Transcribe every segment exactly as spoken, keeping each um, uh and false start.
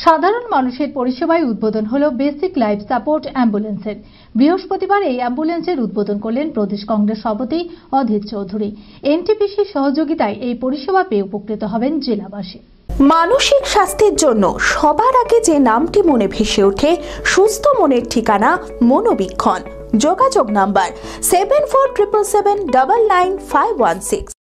সাধারণ মানুষের পরিষেবায় উদ্বোধন হলো বেসিক লাইফ সাপোর্ট অ্যাম্বুলেন্সের। বৃহস্পতিবার এই অ্যাম্বুলেন্সের উদ্বোধন করলেন প্রদেশ কংগ্রেস সভাপতি অধীর চৌধুরী। এনটিপিসির সহযোগিতায় এই পরিষেবা পেয়ে উপকৃত হবেন জেলাবাসী। মানসিক স্বাস্থ্যের জন্য সবার আগে যে নামটি মনে ভেসে ওঠে, সুস্থ মনের ঠিকানা মনোবীক্ষণ। যোগাযোগ number seven four triple seven double nine five one six.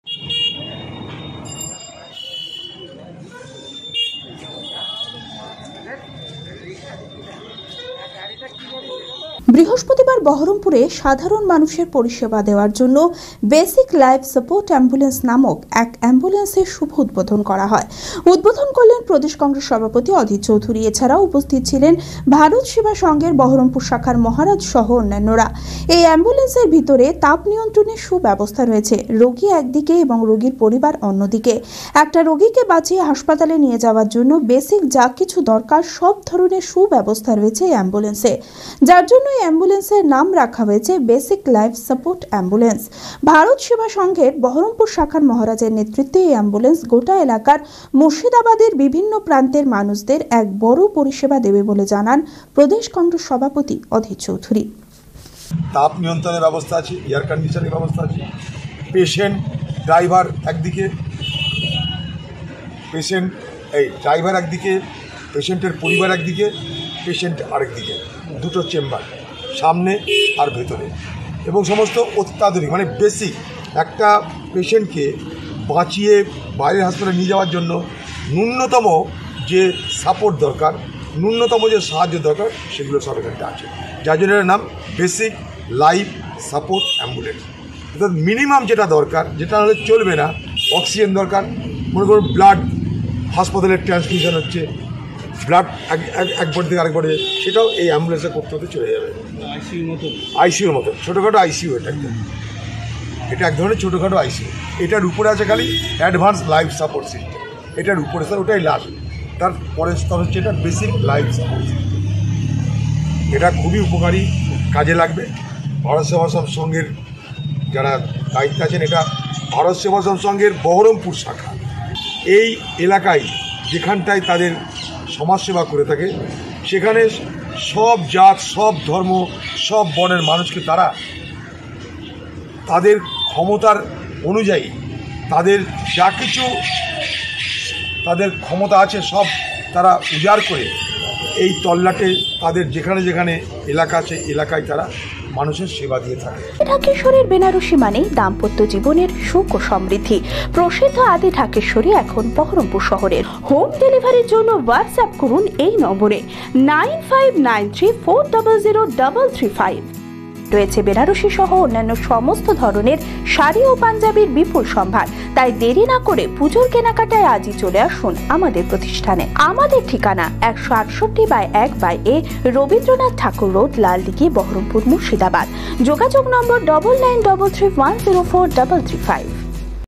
বৃহস্পতিবার বহরমপুরে সাধারণ মানুষের পরিষেবা দেওয়ার জন্য বেসিক লাইফ সাপোর্ট অ্যাম্বুলেন্স নামক এক অ্যাম্বুলেন্সের শুভ উদ্বোধন করা হয়। উদ্বোধন করলেন প্রদেশ কংগ্রেস সভাপতি অধীর চৌধুরী। এছাড়াও উপস্থিত ছিলেন ভারত সেবা সংঘের বহরমপুর শাখার মহারাজ সহ অন্যান্যরা। এই অ্যাম্বুলেন্সের ভিতরে তাপ নিয়ন্ত্রণের সুব্যবস্থা রয়েছে। রোগী একদিকে এবং রোগীর পরিবার অন্যদিকে। একটা রোগীকে বাঁচিয়ে হাসপাতালে নিয়ে যাওয়ার জন্য বেসিক যা কিছু দরকার সব ধরনের সুব্যবস্থা রয়েছে এই অ্যাম্বুলেন্সে, যার জন্য অ্যাম্বুলেন্সের নাম রাখা হয়েছে basic life support ambulance. Bharat Seva সংঘের বহরমপুর শাখার মহারাজের নেতৃত্বে এই অ্যাম্বুলেন্স গোটা এলাকার মুর্শিদাবাদের বিভিন্ন প্রান্তের মানুষদের এক বড় পরিষেবা দেবে বলে জানান প্রদেশ কংগ্রেস সভাপতি অধীর চৌধুরী। তাপ নিয়ন্ত্রণের ব্যবস্থা আছে, এয়ার কন্ডিশনের ব্যবস্থা আছে। পেশেন্ট ড্রাইভার একদিকে, পেশেন্ট এই ড্রাইভার একদিকে, পেশেন্টের পরিবার একদিকে, পেশেন্ট আরেকদিকে, দুটো চেম্বার সামনে আর ভেতরে, এবং সমস্ত অত্যাধুনিক মানে বেসিক একটা পেশেন্টকে বাঁচিয়ে বাইরের হাসপাতালে নিয়ে যাওয়ার জন্য ন্যূনতম যে সাপোর্ট দরকার, ন্যূনতম যে সাহায্য দরকার, সেগুলো সব এখানটা আছে। যার জন্য এর নাম বেসিক লাইফ সাপোর্ট অ্যাম্বুলেন্স। অর্থাৎ মিনিমাম যেটা দরকার, যেটা হলে চলবে না, অক্সিজেন দরকার, মনে করুন ব্লাড হাসপাতালের ট্রান্সমিশন হচ্ছে, ব্লাড এক বডি থেকে আরেক বডি, সেটাও এই অ্যাম্বুলেন্সে করতে হতে চলে যাবে। আইসিউর মতো আইসিউর মতো ছোটোখাটো আইসিইউ, এটা একটা এটা এক ধরনের ছোটোখাটো আইসিইউ। এটার উপরে আছে খালি অ্যাডভান্স লাইফ সাপোর্ট সিস্টেম, এটার উপরে স্যার ওটাই লাস্ট, তার পরের স্তর হচ্ছে এটা বেসিক লাইফ সাপোর্ট সিস্টেম। এটা খুবই উপকারী, কাজে লাগবে। ভারত সেবাশ্রম সংঘের যারা দায়িত্বে আছেন, এটা ভারত সেবাশ্রম সংঘের বহরমপুর শাখা এই এলাকায় যেখানটায় তাদের সমাজসেবা করে থাকে, সেখানে সব জাত, সব ধর্ম, সব বর্ণের মানুষকে তারা তাদের ক্ষমতার অনুযায়ী তাদের যা কিছু তাদের ক্ষমতা আছে সব তারা উজাড় করে এই তল্লাটে তাদের যেখানে যেখানে এলাকা আছে এলাকায় তারা মানুষের সেবা দিয়ে থাকে। ঢাকেশ্বরীর বেনারসি মানে দাম্পত্য জীবনের সুখ ও সমৃদ্ধি। প্রসিদ্ধ আদি ঢাকেশ্বরী এখন বহরমপুর শহরের। হোম ডেলিভারির জন্য হোয়াটসঅ্যাপ করুন এই নম্বরে nine five nine three four double zero double three five. রয়েছে বেনারসি সহ অন্যান্য সমস্ত ধরনের শাড়ি ও পাঞ্জাবির বিপুল সম্ভার। তাই দেরি না করে পুজোর কেনাকাটায় আজই চলে আসুন আমাদের প্রতিষ্ঠানে। আমাদের ঠিকানা একশো আটষট্টি বাই এক by A Rabindranath Thakur road, Laldighi, Baharampur, Murshidabad. যোগাযোগ number double nine double three one zero four double three five.